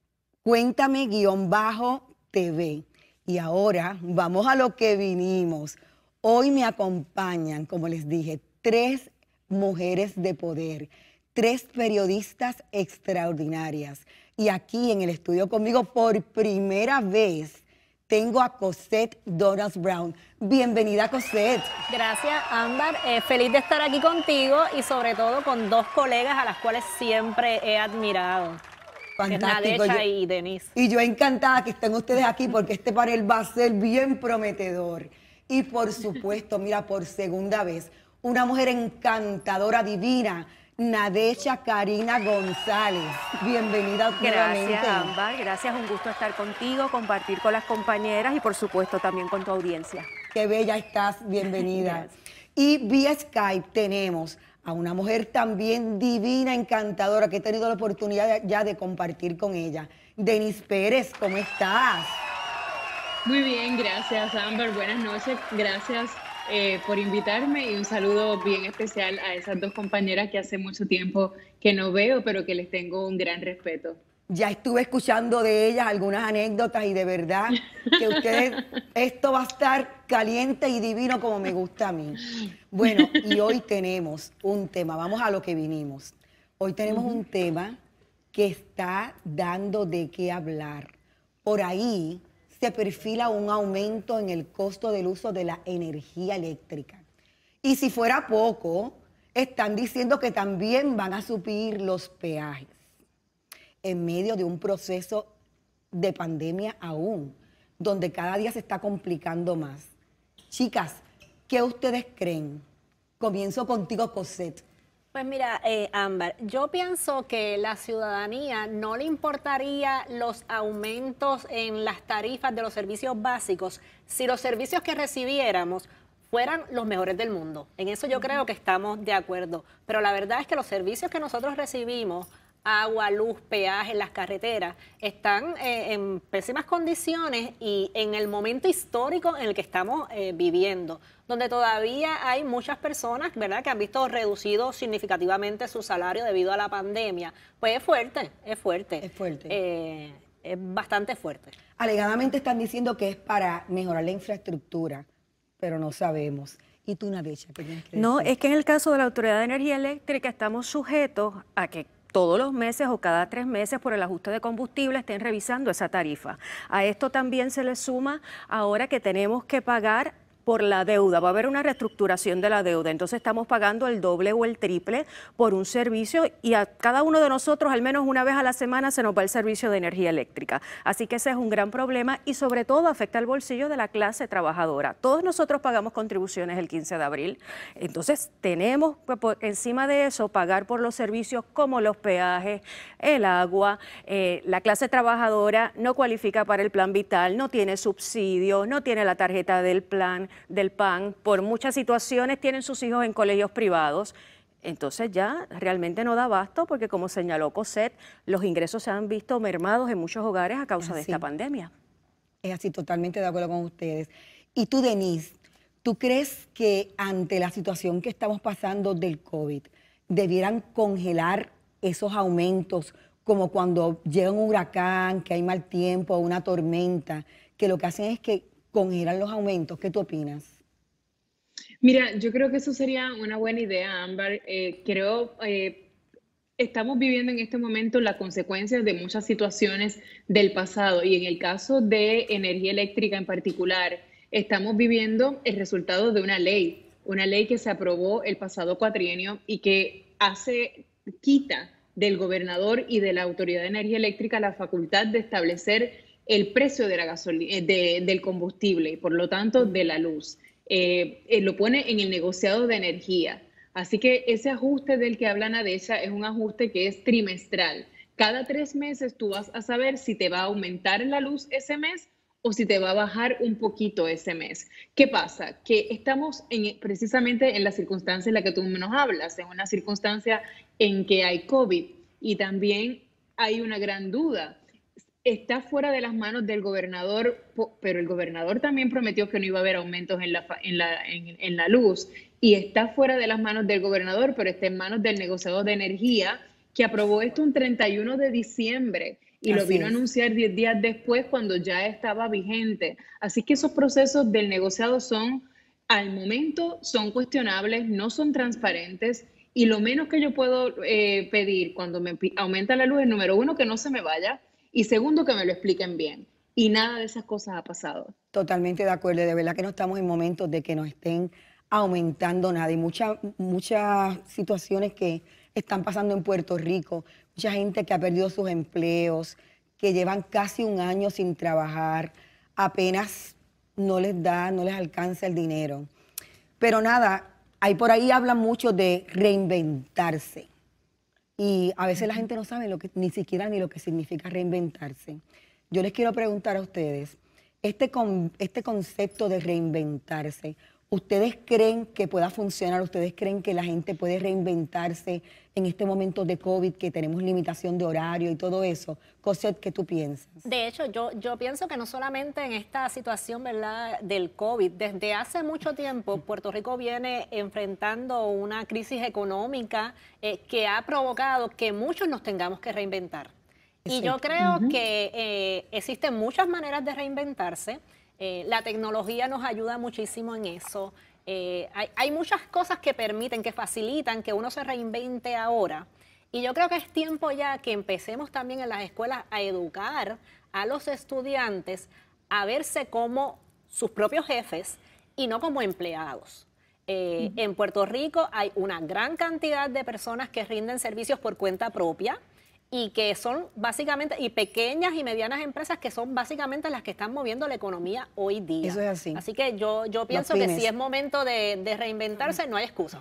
C: Cuéntame_TV. Y ahora vamos a lo que vinimos. Hoy me acompañan, como les dije, 3 mujeres de poder, 3 periodistas extraordinarias. Y aquí en el estudio conmigo, por primera vez, tengo a Cosette Donalds-Brown. Bienvenida, Cosette.
O: Gracias, Ámbar. Feliz de estar aquí contigo y sobre todo con 2 colegas a las cuales siempre he admirado.
C: Fantástico.
O: Nadecha y Denise.
C: Y yo encantada que estén ustedes aquí porque este panel va a ser bien prometedor. Y por supuesto, mira, por segunda vez, una mujer encantadora, divina, Nadecha Karina González. Bienvenida nuevamente.
P: Gracias, Ámbar. Gracias, un gusto estar contigo, compartir con las compañeras y por supuesto también con tu audiencia.
C: Qué bella estás, bienvenida. Y vía Skype tenemos a una mujer también divina, encantadora, que he tenido la oportunidad ya de compartir con ella. Denise Pérez, ¿cómo estás?
Q: Muy bien, gracias, Ámbar. Buenas noches, gracias por invitarme y un saludo bien especial a esas 2 compañeras que hace mucho tiempo que no veo, pero que les tengo un gran respeto.
C: Ya estuve escuchando de ellas algunas anécdotas y de verdad que ustedes, esto va a estar caliente y divino como me gusta a mí. Bueno, y hoy tenemos un tema, vamos a lo que vinimos. Hoy tenemos un tema que está dando de qué hablar. Por ahí se perfila un aumento en el costo del uso de la energía eléctrica. Y si fuera poco, están diciendo que también van a subir los peajes en medio de un proceso de pandemia aún, donde cada día se está complicando más. Chicas, ¿qué ustedes creen? Comienzo contigo, Cosette.
O: Pues mira, Ámbar, yo pienso que la ciudadanía no le importaría los aumentos en las tarifas de los servicios básicos si los servicios que recibiéramos fueran los mejores del mundo. En eso yo creo que estamos de acuerdo. Pero la verdad es que los servicios que nosotros recibimos, agua, luz, peaje, las carreteras, están en pésimas condiciones y en el momento histórico en el que estamos viviendo, donde todavía hay muchas personas, ¿verdad?, que han visto reducido significativamente su salario debido a la pandemia. Pues es fuerte, es fuerte.
C: Es fuerte.
O: Es bastante fuerte.
C: Alegadamente están diciendo que es para mejorar la infraestructura, pero no sabemos. ¿Y tú, Nadecha, qué tienes que decir?
P: No, es que en el caso de la Autoridad de Energía Eléctrica estamos sujetos a que todos los meses o cada 3 meses por el ajuste de combustible estén revisando esa tarifa. A esto también se le suma ahora que tenemos que pagar por la deuda, va a haber una reestructuración de la deuda, entonces estamos pagando el doble o el triple por un servicio y a cada uno de nosotros al menos una vez a la semana se nos va el servicio de energía eléctrica. Así que ese es un gran problema y sobre todo afecta al bolsillo de la clase trabajadora. Todos nosotros pagamos contribuciones el 15 de abril, entonces tenemos encima de eso pagar por los servicios como los peajes, el agua, la clase trabajadora no cualifica para el plan vital, no tiene subsidio, no tiene la tarjeta del PAN, por muchas situaciones tienen sus hijos en colegios privados, entonces ya realmente no da abasto porque como señaló Cosette, los ingresos se han visto mermados en muchos hogares a causa de esta pandemia.
C: Es así, totalmente de acuerdo con ustedes. Y tú, Denise, ¿tú crees que ante la situación que estamos pasando del COVID, debieran congelar esos aumentos como cuando llega un huracán, que hay mal tiempo, una tormenta, que lo que hacen es que congelan los aumentos? ¿Qué tú opinas?
Q: Mira, yo creo que eso sería una buena idea, Ámbar. Estamos viviendo en este momento las consecuencias de muchas situaciones del pasado y en el caso de energía eléctrica en particular, estamos viviendo el resultado de una ley que se aprobó el pasado cuatrienio y que quita del gobernador y de la Autoridad de Energía Eléctrica la facultad de establecer el precio de la gasolina, del combustible y por lo tanto de la luz. Lo pone en el negociado de energía. Así que ese ajuste del que habla Nadesha es un ajuste que es trimestral. Cada 3 meses tú vas a saber si te va a aumentar la luz ese mes o si te va a bajar un poquito ese mes. ¿Qué pasa? Que estamos precisamente en la circunstancia en la que tú nos hablas, en una circunstancia en que hay COVID y también hay una gran duda. Está fuera de las manos del gobernador, pero el gobernador también prometió que no iba a haber aumentos en la luz, y está fuera de las manos del gobernador, pero está en manos del negociador de energía, que aprobó esto un 31 de diciembre y lo vino a anunciar 10 días después cuando ya estaba vigente. Así que esos procesos del negociado al momento, son cuestionables, no son transparentes, y lo menos que yo puedo pedir cuando me aumenta la luz es, número uno, que no se me vaya, y segundo, que me lo expliquen bien. Y nada de esas cosas ha pasado.
C: Totalmente de acuerdo. De verdad que no estamos en momentos de que nos estén aumentando nada. Y muchas situaciones que están pasando en Puerto Rico. Mucha gente que ha perdido sus empleos, que llevan casi un año sin trabajar. Apenas no les alcanza el dinero. Pero nada, ahí por ahí hablan mucho de reinventarse. Y a veces la gente no sabe ni siquiera lo que significa reinventarse. Yo les quiero preguntar a ustedes, este concepto de reinventarse, ¿ustedes creen que pueda funcionar? ¿Ustedes creen que la gente puede reinventarse en este momento de COVID, que tenemos limitación de horario y todo eso? Cosette, ¿qué tú piensas?
O: De hecho, yo pienso que no solamente en esta situación, ¿verdad?, del COVID, desde hace mucho tiempo Puerto Rico viene enfrentando una crisis económica que ha provocado que muchos nos tengamos que reinventar. Y yo creo que existen muchas maneras de reinventarse. La tecnología nos ayuda muchísimo en eso. Hay muchas cosas que permiten, que facilitan que uno se reinvente ahora. Y yo creo que es tiempo ya que empecemos también en las escuelas a educar a los estudiantes a verse como sus propios jefes y no como empleados. En Puerto Rico hay una gran cantidad de personas que rinden servicios por cuenta propia, y que son básicamente, y pequeñas y medianas empresas que son básicamente las que están moviendo la economía hoy día.
C: Eso es así.
O: Así que yo pienso que si es momento de reinventarse, no hay excusa.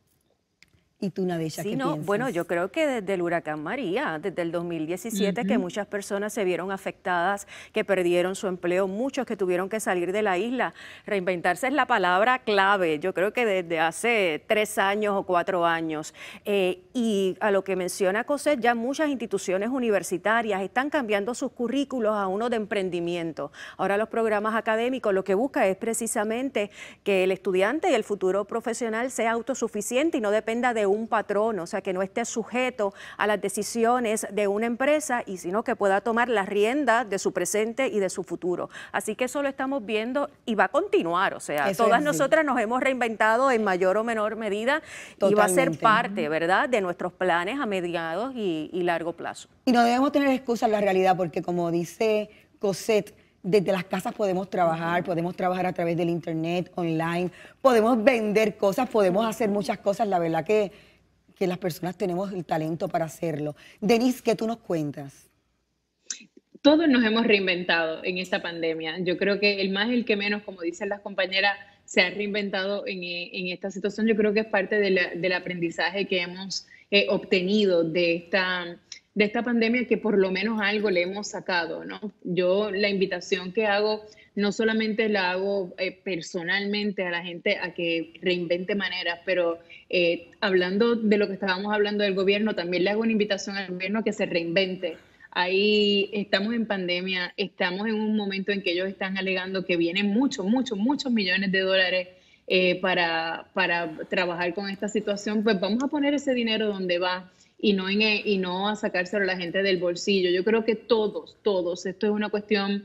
C: ¿Y tú, Nadesha, qué piensas?
P: Bueno, yo creo que desde el huracán María, desde el 2017, que muchas personas se vieron afectadas, que perdieron su empleo, muchos que tuvieron que salir de la isla. Reinventarse es la palabra clave, yo creo que desde hace 3 años o 4 años. Y a lo que menciona Cosette, ya muchas instituciones universitarias están cambiando sus currículos a uno de emprendimiento. Ahora los programas académicos lo que busca es precisamente que el estudiante y el futuro profesional sea autosuficiente y no dependa de un patrón, o sea, que no esté sujeto a las decisiones de una empresa, y sino que pueda tomar las riendas de su presente y de su futuro. Así que eso lo estamos viendo y va a continuar, o sea, eso todas nosotras nos hemos reinventado en mayor o menor medida. Totalmente. Y va a ser parte, ¿verdad?, de nuestros planes a mediados y largo plazo.
C: Y no debemos tener excusas en la realidad, porque como dice Cosette, desde las casas podemos trabajar a través del internet, online, podemos vender cosas, podemos hacer muchas cosas. La verdad que las personas tenemos el talento para hacerlo. Denise, ¿qué tú nos cuentas?
Q: Todos nos hemos reinventado en esta pandemia. Yo creo que el más, el que menos, como dicen las compañeras, se ha reinventado en esta situación. Yo creo que es parte del aprendizaje que hemos obtenido de esta pandemia, que por lo menos algo le hemos sacado, ¿no? Yo la invitación que hago, no solamente la hago personalmente a la gente a que reinvente maneras, pero hablando de lo que estábamos hablando del gobierno, también le hago una invitación al gobierno a que se reinvente. Ahí estamos en pandemia, estamos en un momento en que ellos están alegando que vienen muchos millones de dólares para trabajar con esta situación. Pues vamos a poner ese dinero donde va, y no a sacárselo a la gente del bolsillo. Yo creo que todos, esto es una cuestión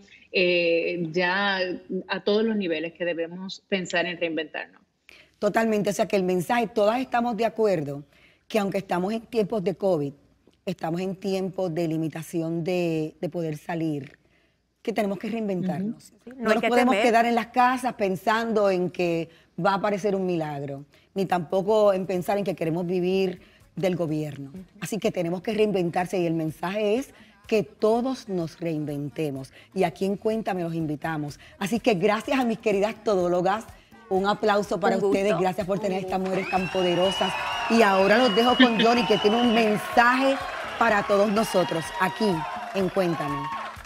Q: ya a todos los niveles que debemos pensar en reinventarnos.
C: Totalmente, o sea que el mensaje, todas estamos de acuerdo que aunque estamos en tiempos de COVID, estamos en tiempos de limitación de poder salir, que tenemos que reinventarnos. No nos podemos quedar en las casas pensando en que va a aparecer un milagro, ni tampoco en pensar en que queremos vivir del gobierno. Así que tenemos que reinventarse, y el mensaje es que todos nos reinventemos. Y aquí en Cuéntame los invitamos. Así que gracias a mis queridas todólogas Un aplauso para
P: Un
C: ustedes.
P: gusto.
C: Gracias por tener estas mujeres tan poderosas. Y ahora los dejo con Johnny, que tiene un mensaje para todos nosotros aquí en Cuéntame.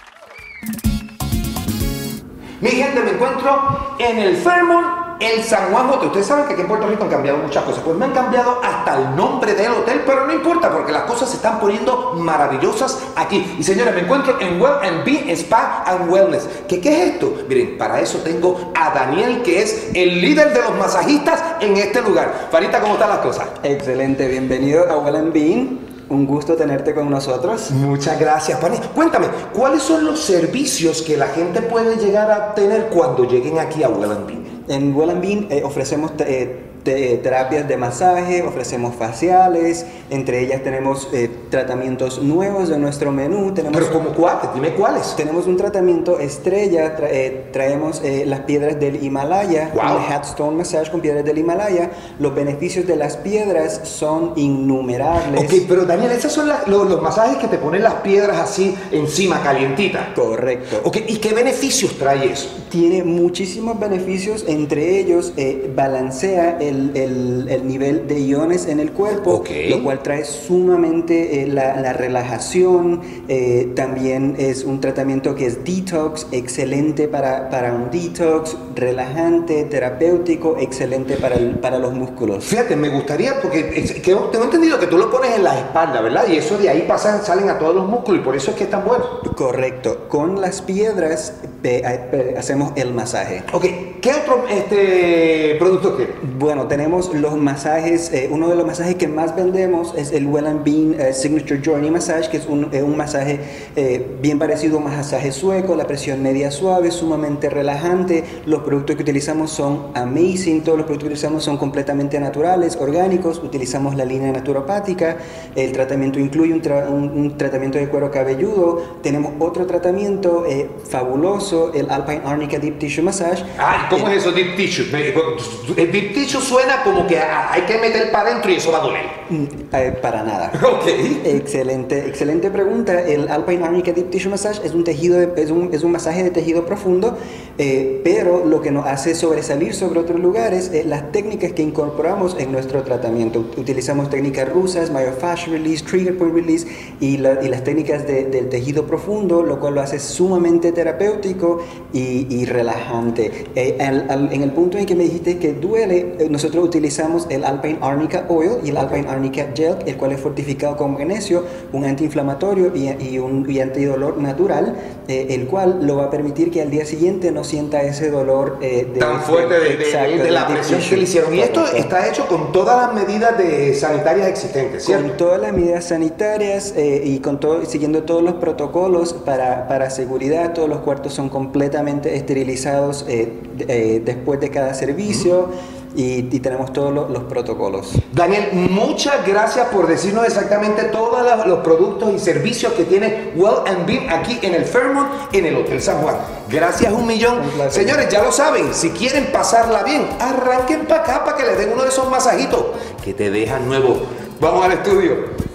B: Mi gente, me encuentro en el Fairmont, el San Juan Hotel. Ustedes saben que aquí en Puerto Rico han cambiado muchas cosas. Pues me han cambiado hasta el nombre del hotel, pero no importa porque las cosas se están poniendo maravillosas aquí. Y señores, me encuentro en Well & Bean Spa and Wellness. ¿Qué es esto? Miren, para eso tengo a Daniel, que es el líder de los masajistas en este lugar. Farita, ¿cómo están las cosas?
R: Excelente, bienvenido a Well & Bean. Un gusto tenerte con nosotros.
B: Muchas gracias, Pani. Cuéntame, ¿cuáles son los servicios que la gente puede llegar a tener cuando lleguen aquí a Well & Bean?
R: En Well & Bean ofrecemos terapias de masaje, ofrecemos faciales, entre ellas tenemos tratamientos nuevos de nuestro menú.
B: ¿Pero como cuáles? Dime cuáles.
R: Tenemos un tratamiento estrella, traemos las piedras del Himalaya,
B: Wow.
R: un Headstone Massage con piedras del Himalaya. Los beneficios de las piedras son innumerables.
B: Ok, pero Daniel, esos son los masajes que te ponen las piedras así encima, calientitas.
R: Correcto.
B: Ok, ¿y qué beneficios trae eso?
R: Tiene muchísimos beneficios, entre ellos balancea el nivel de iones en el cuerpo, lo cual trae sumamente la relajación. También es un tratamiento que es detox, excelente para un detox, relajante, terapéutico, excelente para los músculos.
B: Fíjate, me gustaría, porque tengo entendido que tú lo pones en la espalda, ¿verdad? Y eso de ahí salen a todos los músculos y por eso es que es tan bueno.
R: Correcto. Con las piedras hacemos el masaje.
B: Ok, ¿qué otro producto tiene?
R: Bueno, tenemos los masajes, uno de los masajes que más vendemos es el Well & Bean Signature Journey Massage, que es un masaje bien parecido a un masaje sueco, la presión media suave, sumamente relajante. Los productos que utilizamos son amazing, todos los productos que utilizamos son completamente naturales, orgánicos, utilizamos la línea naturopática. El tratamiento incluye un tratamiento de cuero cabelludo. Tenemos otro tratamiento fabuloso, el Alpine Arnica Deep Tissue Massage.
B: Ah, ¿cómo es eso, Deep Tissue? El Deep Tissue suena como que hay que meter para adentro y eso va a doler.
R: Para nada.
B: Ok.
R: Excelente pregunta. El Alpine Arnica Deep Tissue Massage es un masaje de tejido profundo, pero lo que nos hace sobresalir sobre otros lugares es las técnicas que incorporamos en nuestro tratamiento. Utilizamos técnicas rusas, myofascial release, trigger point release y las técnicas del tejido profundo, lo cual lo hace sumamente terapéutico y relajante. En el punto en que me dijiste que duele, nosotros utilizamos el Alpine Arnica Oil y el Alpine Arnica Gel, el cual es fortificado con magnesio, un antiinflamatorio y antidolor natural, el cual lo va a permitir que al día siguiente no sienta ese dolor
B: tan fuerte de la presión que le hicieron. Y esto está hecho con todas las medidas sanitarias existentes, ¿cierto?
R: Con todas las medidas sanitarias y siguiendo todos los protocolos para seguridad. Todos los cuartos son completamente esterilizados después de cada servicio. Y tenemos todos los protocolos.
B: Daniel, muchas gracias por decirnos exactamente todos los productos y servicios que tiene Well & Bean aquí en el Fairmont, en el Hotel San Juan. Gracias un millón. Señores, ya lo saben, si quieren pasarla bien, arranquen para acá para que les den uno de esos masajitos que te dejan nuevo. Vamos al estudio.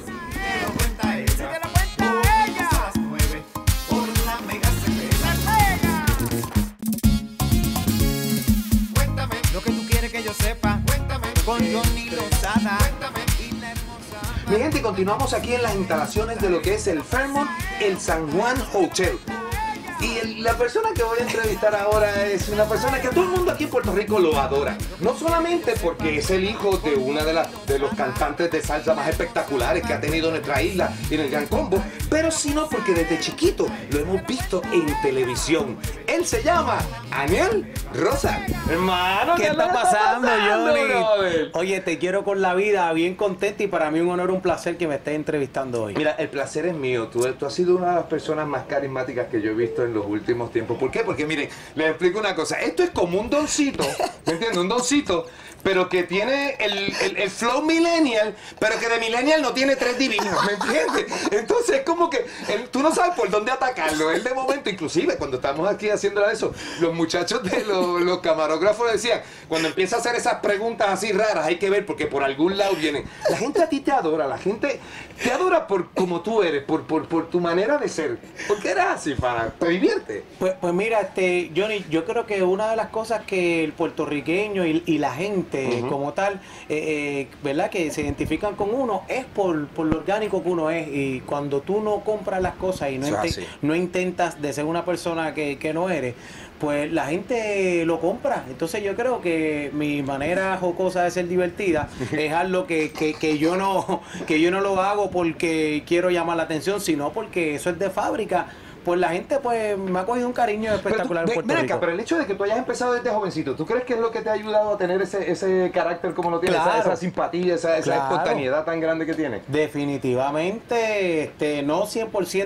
A: Con Johnny Lozada.
B: Mi gente, continuamos aquí en las instalaciones de lo que es el Fairmont, el San Juan Hotel. Y la persona que voy a entrevistar ahora es una persona que todo el mundo aquí en Puerto Rico lo adora. No solamente porque es el hijo de una de los cantantes de salsa más espectaculares que ha tenido nuestra isla en el Gran Combo, pero sino porque desde chiquito lo hemos visto en televisión. Él se llama Aniel Rosa.
I: Hermano, ¿qué está pasando, Johnny? Oye, te quiero con la vida, bien contento y para mí un honor, un placer que me estés entrevistando hoy.
B: Mira, el placer es mío. Tú has sido una de las personas más carismáticas que yo he visto en los últimos tiempos. ¿Por qué? Porque miren, les explico una cosa. Esto es como un doncito, ¿me entiendes? Un doncito, pero que tiene el flow millennial, pero que de millennial no tiene 3 divinos, ¿me entiendes? Entonces es como que tú no sabes por dónde atacarlo. Él de momento, inclusive cuando estamos aquí haciendo eso, los muchachos de los camarógrafos decían, cuando empieza a hacer esas preguntas así raras, hay que ver porque por algún lado vienen. La gente a ti te adora, la gente te adora por como tú eres, por tu manera de ser. ¿Por qué eres así, pana? ¿Te divierte?
I: Pues mira, Johnny, yo creo que una de las cosas que el puertorriqueño y la gente como tal, ¿verdad? Que se identifican con uno es por lo orgánico que uno es. Y cuando tú no compras las cosas y no intentas de ser una persona que no eres, pues la gente lo compra. Entonces yo creo que mi manera jocosa de ser divertida es algo que yo no lo hago porque quiero llamar la atención, sino porque eso es de fábrica. Pues la gente pues me ha cogido un cariño espectacular en Puerto Rico.
B: Pero el hecho de que tú hayas empezado desde jovencito, ¿tú crees que es lo que te ha ayudado a tener ese carácter como lo tienes? Claro. Esa simpatía, esa espontaneidad tan grande que tienes.
I: Definitivamente, no 100%,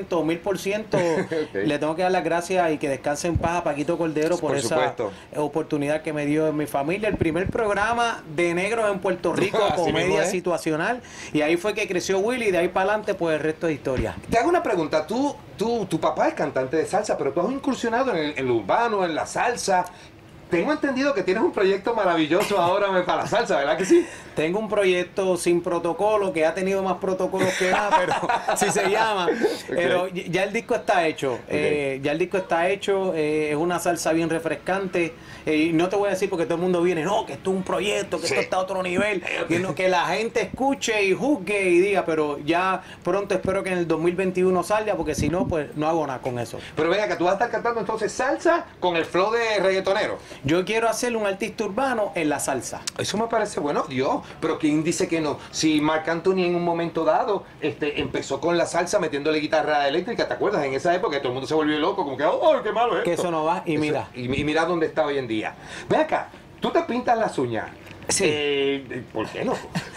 I: 1000%. Okay. Le tengo que dar las gracias y que descanse en paz a Paquito Cordero por esa oportunidad que me dio en mi familia. El primer programa de negros en Puerto Rico, comedia situacional. Y ahí fue que creció Willy y de ahí para adelante pues el resto de historia.
B: Te hago una pregunta, tu papá es cantante de salsa, pero tú has incursionado en lo urbano, en la salsa. Tengo entendido que tienes un proyecto maravilloso ahora para la salsa, ¿verdad que sí?
I: Tengo un proyecto sin protocolo, que ha tenido más protocolos que nada, pero sí se llama. Pero ya el disco está hecho. Ya el disco está hecho. Es una salsa bien refrescante. Y no te voy a decir porque todo el mundo viene, no, que esto es un proyecto, que esto está a otro nivel. Que la gente escuche y juzgue y diga, pero ya pronto espero que en el 2021 salga, porque si no, pues no hago nada con eso.
B: Pero venga, que tú vas a estar cantando entonces salsa con el flow de reggaetonero.
I: Yo quiero hacerle un artista urbano en la salsa.
B: Eso me parece bueno, Dios. Pero ¿quién dice que no? Si Marc Anthony en un momento dado empezó con la salsa metiéndole guitarra eléctrica, ¿te acuerdas? En esa época todo el mundo se volvió loco, como que, ¡oh, qué malo es esto!
I: Que eso no va, y mira.
B: Y mira dónde está hoy en día. Ve acá, tú te pintas las uñas.
I: Sí.
B: ¿Por qué no?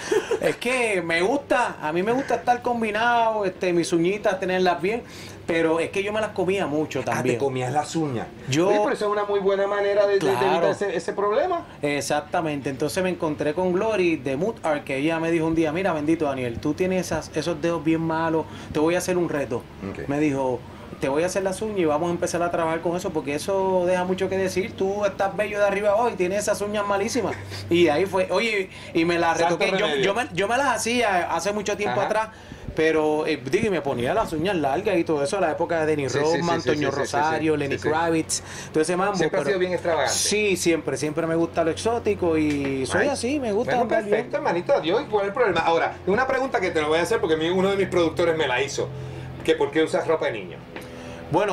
I: Es que me gusta, a mí me gusta estar combinado, mis uñitas, tenerlas bien, pero es que yo me las comía mucho también.
B: Te comías las uñas. Oye, pero eso es una muy buena manera de evitar ese problema.
I: Exactamente. Entonces me encontré con Glory de Mood Art, que ella me dijo un día, mira, bendito Daniel, tú tienes esos dedos bien malos, te voy a hacer un reto. Me dijo, te voy a hacer las uñas y vamos a empezar a trabajar con eso, porque eso deja mucho que decir. Tú estás bello de arriba abajo y tienes esas uñas malísimas. Y ahí fue, oye, y me las retoqué. Yo me las hacía hace mucho tiempo atrás, pero me ponía las uñas largas y todo eso a la época de Denny Rodman, Toño Rosario, Lenny Kravitz, todo ese mambo.
B: Siempre ha sido bien extravagante.
I: Sí, siempre me gusta lo exótico y soy así, me gusta.
B: Bueno, perfecto, hermanito, adiós, ¿cuál es el problema? Ahora, una pregunta que te lo voy a hacer porque uno de mis productores me la hizo, que ¿por qué usas ropa de niño?
I: Bueno,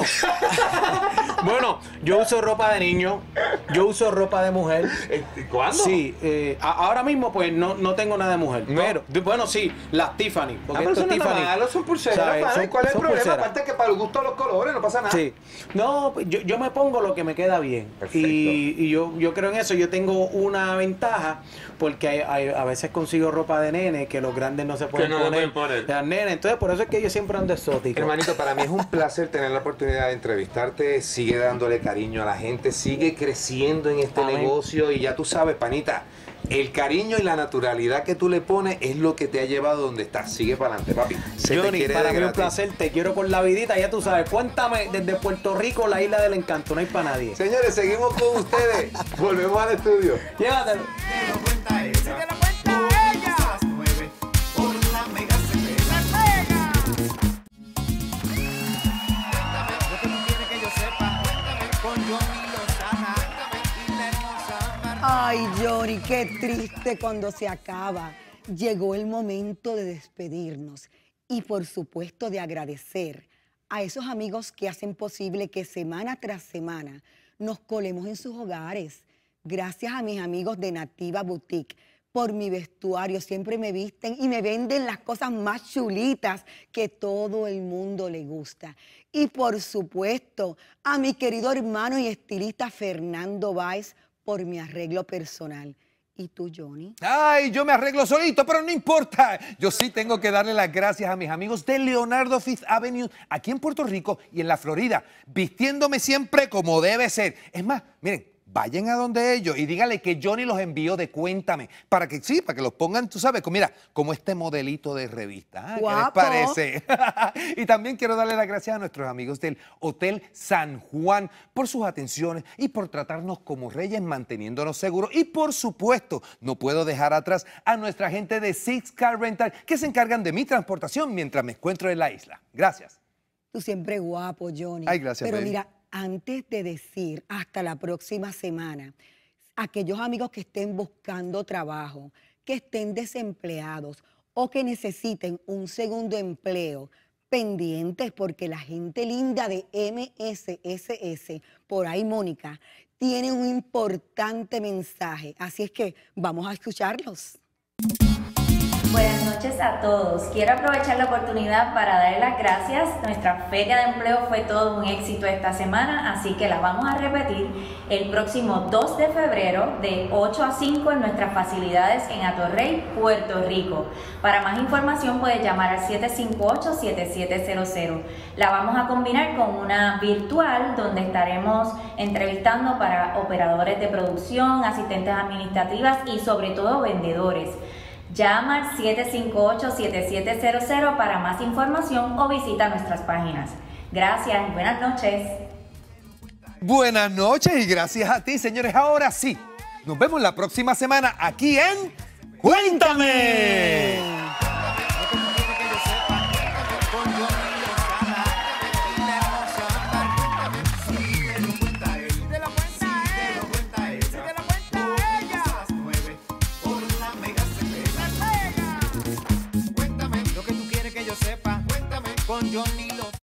I: yo uso ropa de niño, yo uso ropa de mujer.
B: ¿Cuándo?
I: Sí, ahora mismo pues no tengo nada de mujer. ¿No? Pero, bueno, sí, las Tiffany.
B: Porque pero son Tiffany. Nada, son pulseras. ¿Cuál es el problema? Aparte que para el gusto de los colores no pasa nada.
I: Sí. No, yo me pongo lo que me queda bien. Perfecto. Y yo creo en eso. Yo tengo una ventaja porque a veces consigo ropa de nene que los grandes no se pueden poner. Las nenes. Entonces, por eso es que yo siempre ando exótico.
B: Hermanito, para mí es un placer tener la oportunidad de entrevistarte. Sigue dándole cariño a la gente, sigue creciendo en este negocio y ya tú sabes, panita, el cariño y la naturalidad que tú le pones es lo que te ha llevado donde estás. Sigue para adelante, papi.
I: Johnny, para mí es un placer, te quiero con la vidita, ya tú sabes. Cuéntame desde Puerto Rico, la isla del encanto, no hay para nadie.
B: Señores, seguimos con ustedes. Volvemos al estudio.
I: Llévatelo.
C: Ay, Johnny, qué triste cuando se acaba. Llegó el momento de despedirnos y, por supuesto, de agradecer a esos amigos que hacen posible que semana tras semana nos colemos en sus hogares. Gracias a mis amigos de Nativa Boutique por mi vestuario. Siempre me visten y me venden las cosas más chulitas que todo el mundo le gusta. Y, por supuesto, a mi querido hermano y estilista Fernando Báez por mi arreglo personal. ¿Y tú, Johnny?
B: Ay, yo me arreglo solito, pero no importa. Yo sí tengo que darle las gracias a mis amigos de Leonardo Fifth Avenue, aquí en Puerto Rico y en la Florida, vistiéndome siempre como debe ser. Es más, miren, vayan a donde ellos y díganle que Johnny los envió de Cuéntame, para que sí, para que los pongan, tú sabes, mira, como este modelito de revista. ¿Qué les parece? Y también quiero darle las gracias a nuestros amigos del Hotel San Juan por sus atenciones y por tratarnos como reyes, manteniéndonos seguros. Y por supuesto, no puedo dejar atrás a nuestra gente de Six Car Rental, que se encargan de mi transportación mientras me encuentro en la isla. Gracias.
C: Tú siempre guapo, Johnny.
B: Ay, gracias,
C: Pero
B: baby.
C: mira, antes de decir hasta la próxima semana, aquellos amigos que estén buscando trabajo, que estén desempleados o que necesiten un segundo empleo, pendientes porque la gente linda de MSSS, por ahí Mónica, tiene un importante mensaje. Así es que vamos a escucharlos.
S: Buenas noches a todos. Quiero aprovechar la oportunidad para darle las gracias. Nuestra feria de empleo fue todo un éxito esta semana, así que la vamos a repetir el próximo 2 de febrero de 8 a 5 en nuestras facilidades en Atorrey, Puerto Rico. Para más información puedes llamar al 758-7700. La vamos a combinar con una virtual donde estaremos entrevistando para operadores de producción, asistentes administrativas y sobre todo vendedores. Llama al 758-7700 para más información o visita nuestras páginas. Gracias y buenas noches.
B: Buenas noches y gracias a ti, señores. Ahora sí, nos vemos la próxima semana aquí en Cuéntame.
A: Con Johnny